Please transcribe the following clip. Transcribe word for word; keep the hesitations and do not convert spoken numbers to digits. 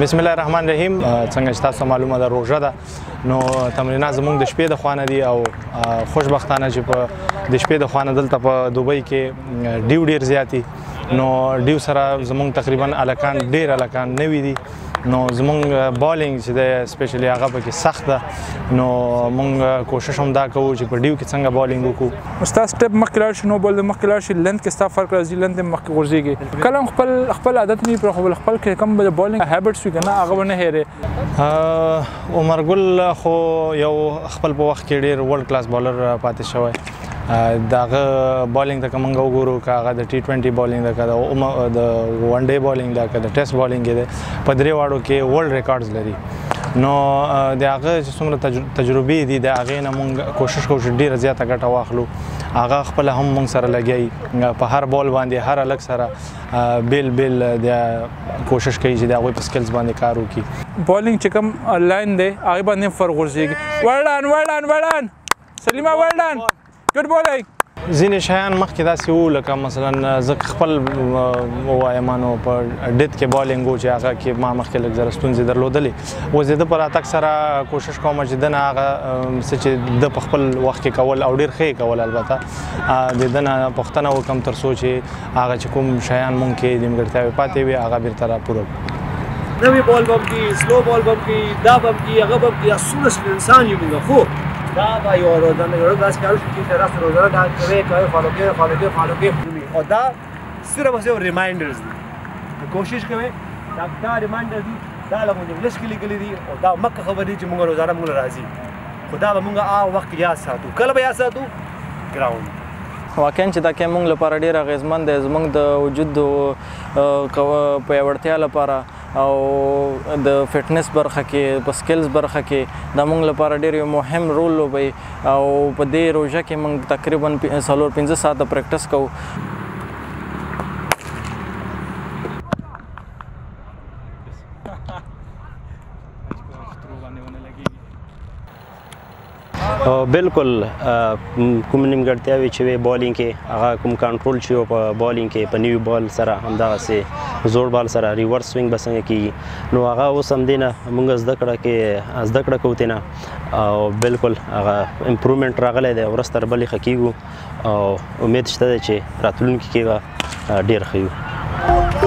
بسم الله الرحمن الرحیم. څنګه چې تاسو معلومه ده روژه ده، نو تمرینات زموږ د شپې د خوا نه دي او خوشبختانه چې په د شپې د خوا نه دلته په دوبۍ کې ډیو ډېر زیات دي، نو ډیو سره زموږ تقریبا الکان ډېر الکان نوي دي، نو زموږ بالینګ چې دی سپیشلی هغه پکې سخت ده، نو موږ کوشش هم دا کوو چې په ډیو کې څنګه بالینګ وکړو. ستا سټپ مخکې لاړ شي، نو بال د مخکې لاړ شي، لنډ کې ستا فرق راځي، لنډ یې مخکې غورځېږي. کله هم خپل خپل عادت نه وي پرېښودل، خپل کې کوم بالینګ هیبټس وي که نه هغه به نه هېرې. عمر ګل خو یو خپل په وخت کې ډېر ورلډ کلاس بالر پاتې شوی. د هغه بالینګ ته که موږ وګورو، که هغه د ټي ټوینټي بالینګ ده، که د ون ډے بالینګ ده، که د ټیسټ بالینګ یې دی، په درې واړو کې ورلډ ریکارډز لري. نو د هغه چې څومره تجربې دي د هغې نه موږ کوشش کوو چې ډېره زیاته ګټه واخلو. هغه خپله هم موږ سره لګیایي په هر بال باندې هر هلک سره بیل بیل د کوشش کوي چې د هغوی په سکلز باندې کار وکړي. بالینګ چې کوم لاین دی هغې باندې هم فرق غورځېږي. وړان وړان وړان سلیمه وړان ګډ بالینګ. ځینې شیان مخکې داسې وو لکه مثلا زه خپل ووایم نو په ډیت کې بالینګ و چې هغه کې ما مخکې لږ زره ستونزې درلودلې، اوس د ده په راتګ سره کوشش کوم چې ده نه هغه څه چې ده په خپل وخت کې کول او ډېر ښه یې کول، البته د ده نه پوښتنه وکړم تر څو چې هغه چې کوم شیان مونږ کې نیمګړتیاوې پاتې وي هغه بېرته راپوره کړو. نوی بال بم کی، سلو بال بم کی، دا بم کی، هغه بم کی، اصول انسان یو موږ خو دا به یو روزانه یو ورځ کارو چې تاسو روزانه دا کوي کوي فالو کوي فالو کوي فالو کوي او دا صرف یو ریمایندرز دي. کوشش کوي دا دا ریمایندرز دي، دا له موږ انګلیش کې لیکلي دي او دا مکه خبرې دي چې موږ روزانه موږ راځي، خدا به موږ هغه وخت یاد ساتو. کله به یاد ساتو؟ ګراوند. واقعا چې دا کې موږ لپاره ډېر اغېزمن دی، زموږ د وجود د پیاوړتیا لپاره او د فټنس برخه کې په سکلز برخه کې دا موږ لپاره ډېر یو مهم رول لوبوي او په دې روژه کې موږ تقریبا څلور پنځه ساعته پریکټس کوو. بالکل کوم نیمګړتیاوې چې وي بالینګ کې هغه کوم کنټرول چې وي په بالینګ کې په نیو بال سره همدغسې زوړ بال سره ریورس سوینګ به څنګه کېږي، نو هغه اوس همدې نه موږ زده کړه کې زده کړه کوو ترې نه او بالکل هغه امپرومنټ راغلی دی، ورځ تر بلې ښه کېږو او امید شته دی چې راتلونکي کې به ډېر ښه یو.